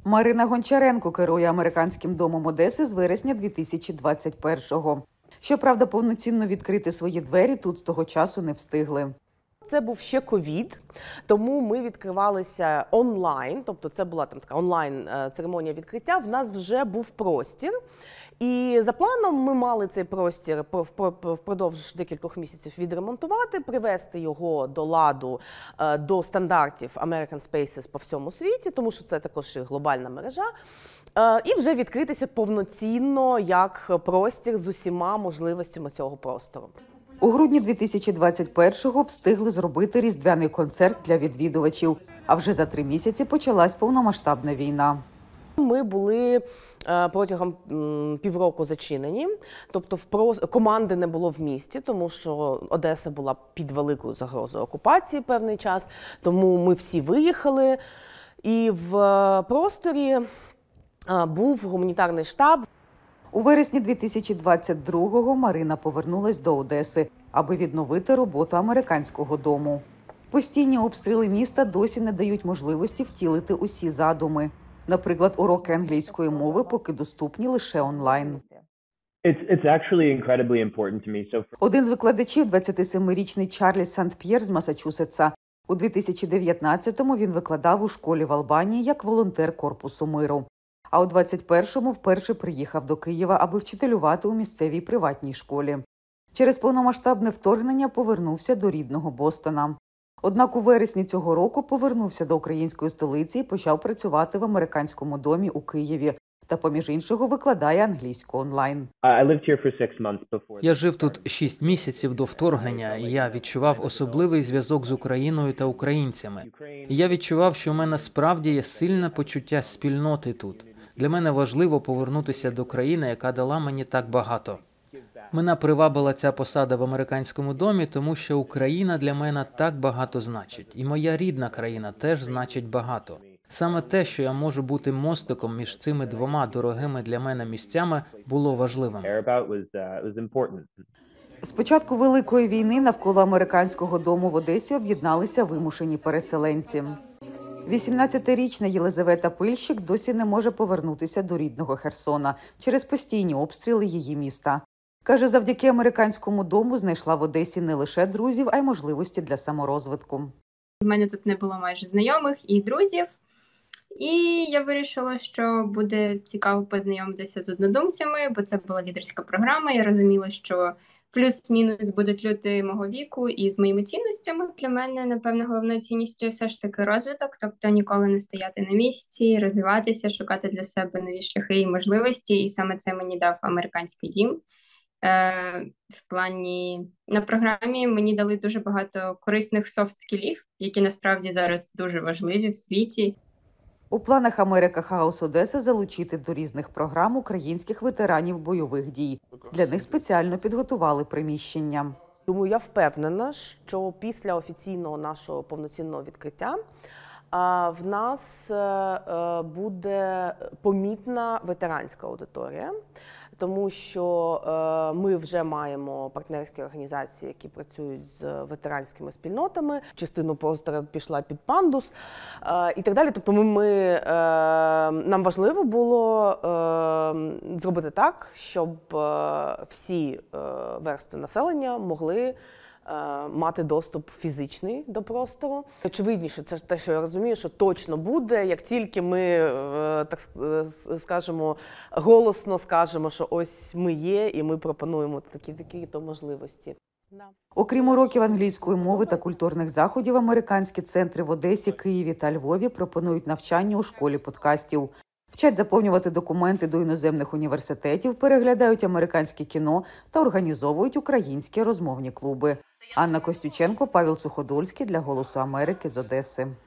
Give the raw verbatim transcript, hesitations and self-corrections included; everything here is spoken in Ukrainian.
Марина Гончаренко керує американським домом Одеси з вересня дві тисячі двадцять першого. Щоправда, повноцінно відкрити свої двері тут з того часу не встигли. Це був ще ковід, тому ми відкривалися онлайн, тобто це була там така онлайн-церемонія відкриття, в нас вже був простір. І за планом ми мали цей простір впродовж декількох місяців відремонтувати, привести його до ладу, до стандартів American Spaces по всьому світі, тому що це також і глобальна мережа, і вже відкритися повноцінно як простір з усіма можливостями цього простору. У грудні дві тисячі двадцять першого встигли зробити різдвяний концерт для відвідувачів, а вже за три місяці почалась повномасштабна війна. Ми були протягом півроку зачинені, тобто команди не було в місті, тому що Одеса була під великою загрозою окупації певний час, тому ми всі виїхали, і в просторі був гуманітарний штаб. У вересні дві тисячі двадцять другого Марина повернулась до Одеси, аби відновити роботу американського дому. Постійні обстріли міста досі не дають можливості втілити усі задуми. Наприклад, уроки англійської мови поки доступні лише онлайн. Один з викладачів, двадцятисемирічний Чарлі Сент-П'єр з Масачусетса. У дві тисячі дев'ятнадцятому він викладав у школі в Албанії як волонтер Корпусу миру. А у двадцять першому вперше приїхав до Києва, аби вчителювати у місцевій приватній школі. Через повномасштабне вторгнення повернувся до рідного Бостона. Однак у вересні цього року повернувся до української столиці і почав працювати в американському домі у Києві. Та, поміж іншого, викладає англійську онлайн. Я жив тут шість місяців до вторгнення, і я відчував особливий зв'язок з Україною та українцями. І я відчував, що в мене справді є сильне почуття спільноти тут. Для мене важливо повернутися до країни, яка дала мені так багато. Мене привабила ця посада в американському домі, тому що Україна для мене так багато значить. І моя рідна країна теж значить багато. Саме те, що я можу бути мостиком між цими двома дорогими для мене місцями, було важливим. З початку Великої війни навколо американського дому в Одесі об'єдналися вимушені переселенці. вісімнадцятирічна Єлизавета Пильщик досі не може повернутися до рідного Херсона через постійні обстріли її міста. Каже, завдяки американському дому знайшла в Одесі не лише друзів, а й можливості для саморозвитку. У мене тут не було майже знайомих і друзів. І я вирішила, що буде цікаво познайомитися з однодумцями, бо це була лідерська програма. Я розуміла, що плюс-мінус будуть люди мого віку і з моїми цінностями. Для мене, напевно, головною цінністю все ж таки розвиток, тобто ніколи не стояти на місці, розвиватися, шукати для себе нові шляхи і можливості. І саме це мені дав американський дім. Е, в плані на програмі мені дали дуже багато корисних софт-скілів, які насправді зараз дуже важливі в світі. У планах Америка Хаус Одеса залучити до різних програм українських ветеранів бойових дій. Для них спеціально підготували приміщення. Думаю, я впевнена, що після офіційного нашого повноцінного відкриття в нас буде помітна ветеранська аудиторія, тому що ми вже маємо партнерські організації, які працюють з ветеранськими спільнотами. Частину простору пішла під пандус і так далі. Тобто ми, ми, нам важливо було зробити так, щоб всі верстви населення могли мати доступ фізичний до простору. Очевидніше, це те, що я розумію, що точно буде, як тільки ми, так скажемо, голосно скажемо, що ось ми є і ми пропонуємо такі-такі-то можливості. Окрім уроків англійської мови та культурних заходів, американські центри в Одесі, Києві та Львові пропонують навчання у школі подкастів. Вчать заповнювати документи до іноземних університетів, переглядають американське кіно та організовують українські розмовні клуби. Анна Костюченко, Павел Суходольський для «Голосу Америки» з Одеси.